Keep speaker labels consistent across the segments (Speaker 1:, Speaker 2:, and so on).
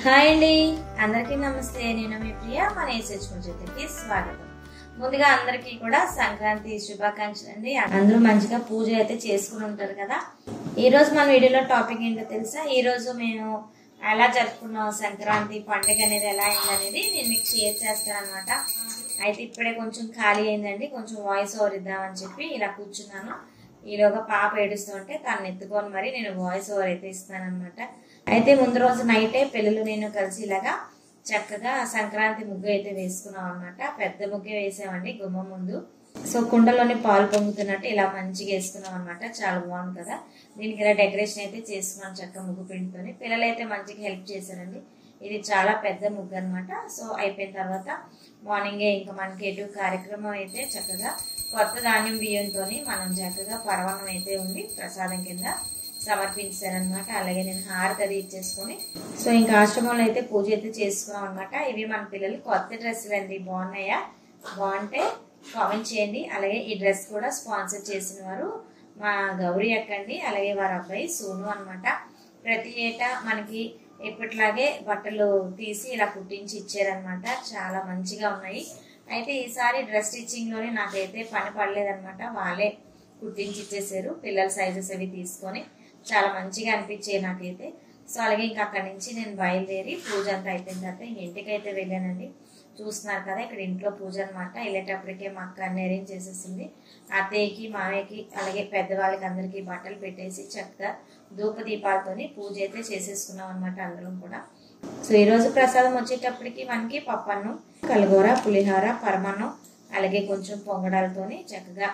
Speaker 1: Hi అండి, అందరికీ నమస్తే. నేను మీ ప్రియ. మన ఏసేచ్చుకుంటే స్వాగతం. ముందుగా అందరికీ కూడా సంక్రాంతి శుభాకాంక్షలు అండి. అందరూ మంచిగా పూజ అయితే చేసుకుని ఉంటారు కదా. ఈ రోజు మన వీడియోలో టాపిక్ ఏంటో తెలుసా? ఈ రోజు మేము ఎలా జరుపుకున్నాం, సంక్రాంతి పండుగ అనేది ఎలా అయిందనేది నేను మీకు షేర్ చేస్తాను అనమాట. అయితే ఇప్పుడే కొంచెం ఖాళీ అయిందండి, కొంచెం వాయిస్ ఓవర్ ఇద్దామని చెప్పి ఇలా కూర్చున్నాను. ఈలోగా పాప ఏడుస్తుంటే తను ఎత్తుకొని మరి నేను వాయిస్ ఓవర్ అయితే ఇస్తాను అనమాట. అయితే ముందు రోజు నైటే పిల్లలు నేను కలిసి ఇలాగా చక్కగా సంక్రాంతి ముగ్గు అయితే వేసుకున్నాం అనమాట. పెద్ద ముగ్గు వేసామండి గుమ్మం ముందు. సో కుండలోని పాలు పొంగుతున్నట్టు ఇలా మంచిగా వేసుకున్నాం అనమాట. చాలా బాగుంది కదా. దీనికి ఇలా డెకరేషన్ అయితే చేసుకున్నాం చక్కగా ముగ్గు పిండితోని. పిల్లలు అయితే మంచిగా హెల్ప్ చేశారండి. ఇది చాలా పెద్ద ముగ్గు అనమాట. సో అయిపోయిన తర్వాత మార్నింగే ఇంకా మనకి ఎటు కార్యక్రమం అయితే చక్కగా కొత్త ధాన్యం బియ్యంతో మనం చక్కగా పరవన్నం అయితే ఉంది ప్రసాదం కింద సమర్పించారనమాట. అలాగే నేను హారతి అది ఇచ్చేసుకొని సో ఇంకా ఆశ్రమంలో అయితే పూజ అయితే చేసుకున్నాం అనమాట. ఇవి మన పిల్లలు కొత్త డ్రెస్సులు అండి. బాగున్నాయా? బాగుంటే కామెంట్ చేయండి. అలాగే ఈ డ్రెస్ కూడా స్పాన్సర్ చేసిన వారు మా గౌరీ అక్కండి, అలాగే వారి అబ్బాయి సోను అనమాట. ప్రతి ఏటా మనకి ఎప్పటిలాగే బట్టలు తీసి ఇలా కుట్టించి ఇచ్చారనమాట. చాలా మంచిగా ఉన్నాయి. అయితే ఈసారి డ్రెస్ స్టిచ్చింగ్ లోనే నాకైతే పని పడలేదనమాట. వాళ్ళే కుట్టించి ఇచ్చేసారు. పిల్లల సైజెస్ అవి తీసుకొని చాలా మంచిగా అనిపించాయి నాకైతే. సో అలాగే ఇంకా అక్కడి నుంచి నేను బయలుదేరి పూజ అంతా అయిపోయిన తర్వాత ఇంటికి అయితే వెళ్ళానండి. చూస్తున్నారు కదా, ఇక్కడ ఇంట్లో పూజ అనమాట. వెళ్ళేటప్పటికే మా అక్క అన్ని అరేంజ్ చేసేసింది. అత్తయ్యకి, మామయ్యకి, అలాగే పెద్దవాళ్ళకి అందరికి బట్టలు పెట్టేసి చక్కగా ధూప దీపాలతోని పూజ అయితే చేసేసుకున్నాం అనమాట అందరం కూడా. సో ఈరోజు ప్రసాదం వచ్చేటప్పటికి మనకి పప్పన్నం, కలగూర, పులిహోర, పరమాన్నం, అలాగే కొంచెం పొంగడాలతోని చక్కగా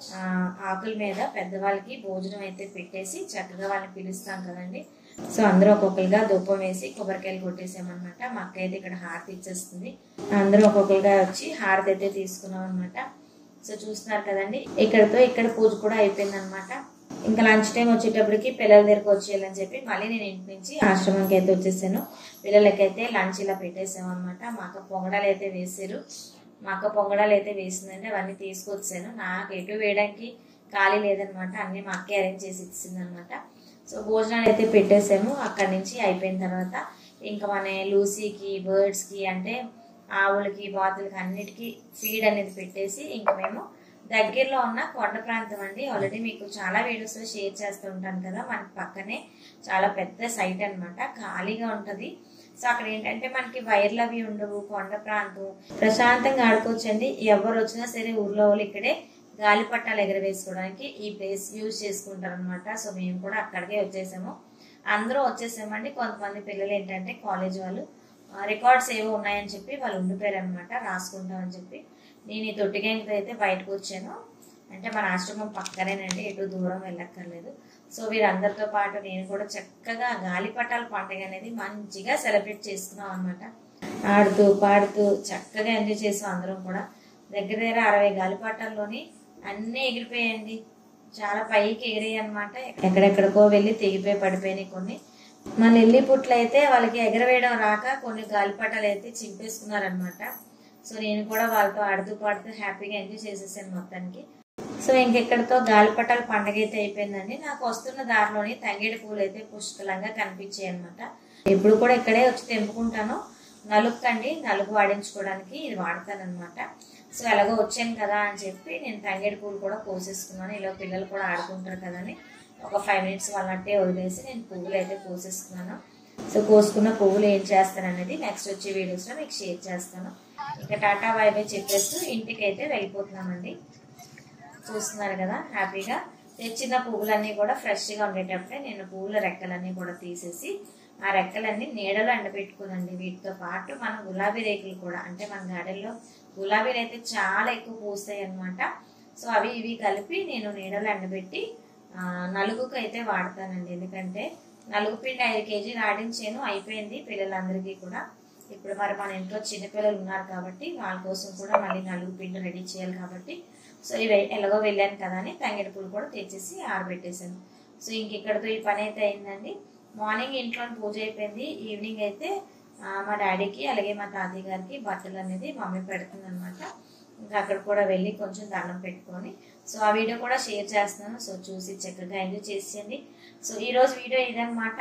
Speaker 1: ఆకుల మీద పెద్దవాళ్ళకి భోజనం అయితే పెట్టేసి చక్కగా వాళ్ళని పిలుస్తాం కదండి. సో అందరూ ఒక్కొక్కరుగా ధూపం వేసి కొబ్బరికాయలు కొట్టేసామన్నమాట. మా అక్క అయితే ఇక్కడ హారతి ఇచ్చేస్తుంది. అందరూ ఒక్కొక్కరుగా వచ్చి హారతి అయితే తీసుకున్నాం అనమాట. సో చూస్తున్నారు కదండి, ఇక్కడ పూజ కూడా అయిపోయింది అనమాట. ఇంకా లంచ్ టైం వచ్చేటప్పటికి పిల్లల దగ్గరకు వచ్చేయాలని చెప్పి మళ్ళీ నేను ఇంటి నుంచి ఆశ్రమానికి అయితే వచ్చేసాను. పిల్లలకైతే లంచ్ ఇలా పెట్టేసాం అనమాట. మా అక్క పొంగడాలు అయితే వేసారు. మా అక్క పొంగడాలు అయితే వేసిందంటే అవన్నీ తీసుకొచ్చాను. నాకు ఎటు వేయడానికి ఖాళీ లేదనమాట. అన్ని మా అక్కే అరేంజ్ చేసి ఇచ్చింది అనమాట. సో భోజనాలు అయితే పెట్టేసాము. అక్కడి నుంచి అయిపోయిన తర్వాత ఇంకా మన లూసీకి, బర్డ్స్కి అంటే ఆవులకి, బాతులకి అన్నిటికీ ఫీడ్ అనేది పెట్టేసి ఇంకా మేము దగ్గరలో ఉన్న కొండ ప్రాంతం అండి. ఆల్రెడీ మీకు చాలా వీడియోస్లో షేర్ చేస్తూ ఉంటాను కదా. మనకి పక్కనే చాలా పెద్ద సైట్ అనమాట, ఖాళీగా ఉంటుంది. సో అక్కడ ఏంటంటే మనకి వైర్లు అవి ఉండవు, కొండ ప్రాంతం, ప్రశాంతంగా ఆడుకోవచ్చండి. ఎవరు వచ్చినా సరే ఊర్లో వాళ్ళు ఇక్కడే గాలిపటాలు ఎగరవేసుకోవడానికి ఈ ప్లేస్ యూజ్ చేసుకుంటారు అనమాట. సో మేము కూడా అక్కడికే వచ్చేసాము. అందరూ వచ్చేసామండి. కొంతమంది పిల్లలు ఏంటంటే కాలేజ్ వాళ్ళు రికార్డ్స్ ఏవో ఉన్నాయని చెప్పి వాళ్ళు ఉండిపోయారు అనమాట, రాసుకుంటామని చెప్పి. నేను ఈ తొట్టిగంగతో అయితే బయటకు వచ్చాను. అంటే మన ఆశ్రమం పక్కనేనండి, ఎటు దూరం వెళ్ళక్కర్లేదు. సో వీరందరితో పాటు నేను కూడా చక్కగా గాలిపటాల పండుగ అనేది మంచిగా సెలబ్రేట్ చేసుకున్నాం అనమాట. ఆడుతూ పాడుతూ చక్కగా ఎంజాయ్ చేసాం అందరం కూడా. దగ్గర 60 గాలిపటాల్లోని అన్నీ ఎగిరిపోయాయండి. చాలా పైకి ఎగిరాయి అనమాట. ఎక్కడెక్కడికో వెళ్ళి తెగిపోయి పడిపోయినాయి కొన్ని. మన ఎల్లి పుట్లు అయితే వాళ్ళకి ఎగరవేయడం రాక కొన్ని గాలిపటాలు అయితే చింపేసుకున్నారనమాట. సో నేను కూడా వాళ్ళతో ఆడుతూ పాడుతూ హ్యాపీగా ఎంజాయ్ చేసేసాను మొత్తానికి. సో ఇంకెక్కడితో గాలిపటాల పండుగ అయితే అయిపోయిందండి. నాకు వస్తున్న దారిలోని తంగేడి పూలు అయితే పుష్కలంగా కనిపించాయి అనమాట. ఎప్పుడు కూడా ఇక్కడే వచ్చి తెంపుకుంటాను. నలుగుకండి, నలుగు వాడించుకోవడానికి ఇది వాడతానమాట. సో ఎలాగో వచ్చాను కదా అని చెప్పి నేను తంగేడి పూలు కూడా కోసేసుకున్నాను. ఇలా పిల్లలు కూడా ఆడుకుంటారు కదా అని ఒక 5 మినిట్స్ వాళ్ళంటే వదిలేసి నేను పువ్వులు అయితే కోసేసుకున్నాను. సో కోసుకున్న పువ్వులు ఏం చేస్తాననేది నెక్స్ట్ వచ్చే వీడియోస్లో మీకు షేర్ చేస్తాను. ఇంకా టాటా బై బై చెప్పేస్తూ ఇంటికి అయితే వెళ్ళిపోతున్నామండి. చూస్తున్నారు కదా, హ్యాపీగా తెచ్చిన పువ్వులన్నీ కూడా ఫ్రెష్గా ఉండేటప్పుడే నేను పువ్వుల రెక్కలన్నీ కూడా తీసేసి ఆ రెక్కలన్నీ నీడలో ఎండబెట్టుకునండి. వీటితో పాటు మన గులాబీ రేకులు కూడా, అంటే మన గార్డెన్లో గులాబీలు అయితే చాలా ఎక్కువ పూస్తాయి అనమాట. సో అవి ఇవి కలిపి నేను నీడలో ఎండబెట్టి నలుగుకు అయితే వాడతానండి. ఎందుకంటే నలుగు పిండి 5 కేజీలు ఆడించాను, అయిపోయింది పిల్లలందరికీ కూడా. ఇప్పుడు మరి మన ఇంట్లో చిన్నపిల్లలు ఉన్నారు కాబట్టి వాళ్ళ కోసం కూడా మళ్ళీ నలుగు పిండి రెడీ చేయాలి కాబట్టి సో ఇవి ఎలాగో వెళ్ళాను కదా అని తంగేడి పూలు కూడా తెచ్చేసి ఆరబెట్టేశాను. సో ఇంకెక్కడితో ఈ పని అయితే అయిందండి. మార్నింగ్ ఇంట్లో పూజ అయిపోయింది. ఈవినింగ్ అయితే మా డాడీకి అలాగే మా తాతయ్య గారికి బట్టలు అనేది మమ్మీ పెడుతుంది అనమాట. ఇంకా అక్కడ కూడా వెళ్ళి కొంచెం దండం పెట్టుకొని సో ఆ వీడియో కూడా షేర్ చేస్తున్నాను. సో చూసి చక్కగా ఎంజాయ్ చేసేయండి. సో ఈరోజు వీడియో ఇదనమాట.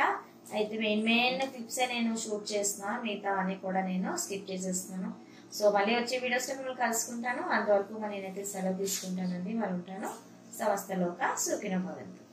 Speaker 1: అయితే మెయిన్ క్లిప్స్ నేను షూట్ చేస్తున్నాను, మిగతా అన్ని కూడా నేను స్కిప్ చేసేస్తున్నాను. సో మళ్ళీ వచ్చే వీడియోస్ మిమ్మల్ని కలుసుకుంటాను. అంతవరకు నేనైతే సెలవు తీసుకుంటానండి. మరి ఉంటాను. సమస్తలోక సుఖినో భవంతు.